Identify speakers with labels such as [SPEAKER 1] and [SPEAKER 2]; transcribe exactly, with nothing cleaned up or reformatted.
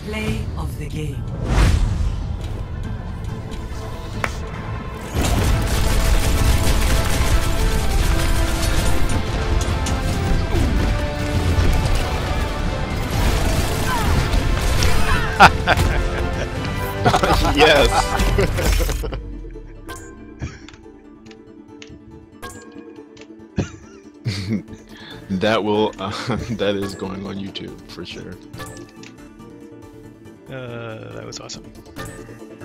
[SPEAKER 1] Play of the game.
[SPEAKER 2] Yes. That will, uh, that is going on YouTube for sure.
[SPEAKER 3] Uh, that was awesome.